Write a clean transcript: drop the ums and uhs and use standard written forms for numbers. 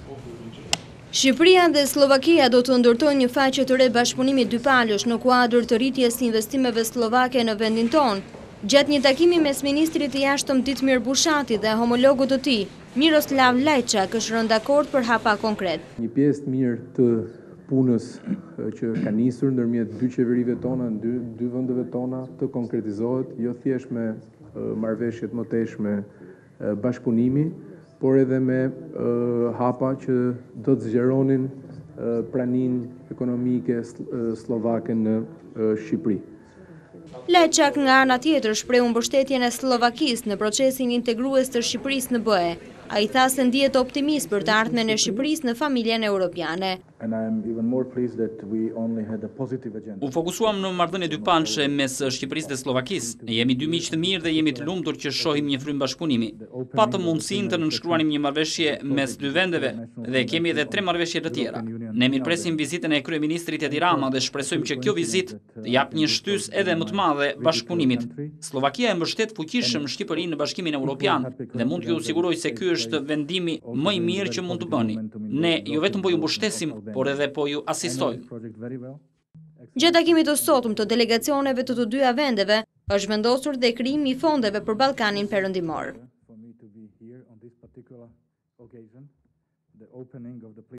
Shqipëria dhe Sllovakia do të ndërtojnë një faqe të re bashkëpunimi dypalësh në kuadër të rritjes të investimeve sllovake në vendin tonë. Gjatë një takimi mes Ministrit të Jashtëm Ditmir Bushati dhe homologut të tij, Miroslav Lajcak është rënë dakord për hapa konkret. Një pjesë mirë të punës që ka nisur ndërmjet dy qeverive tona, dy vendeve tona, të konkretizohet jo thjesht me marrëveshje të mëtejshme bashkëpunimi, por edhe me hapa që do të zgjeronin praninë ekonomike sllovake në Shqipëri. Lajcak nga ana tjetër shprehu mbështetjen e Sllovakisë në procesin integrues të Shqipërisë në BE. Ai tha se ndihet optimist për të ardhmen e Shqipërisë në familjen europiane. U fokusuam në marrëdhënie dypalëshe mes Shqipërisë dhe Sllovakisë. Jemi dy miq të mirë dhe jemi të lumtur që shohim një frym bashkëpunimi. Patëm mundësinë të nënshkruanim një marrëveshje mes dy vendeve dhe kemi edhe 3 marrëveshje të tjera. Ne mirëpresim vizitën e kryeministrit Edi Rama dhe shpresojmë që kjo vizitë të japë një shtysë edhe më të madhe bashkëpunimit. Sllovakia e mbështet fuqishëm Shqipërinë në Bashkimin Evropian dhe mund t'ju siguroj se ky është vendimi më i mirë që mund të bëni. Ne jo vetëm po ju mbështesim, por edhe po ju asistojmë. Gjatë takimit të sotëm të delegacioneve të dyja vendeve, është vendosur dhe krijimi i fondeve për Ballkanin Perëndimor.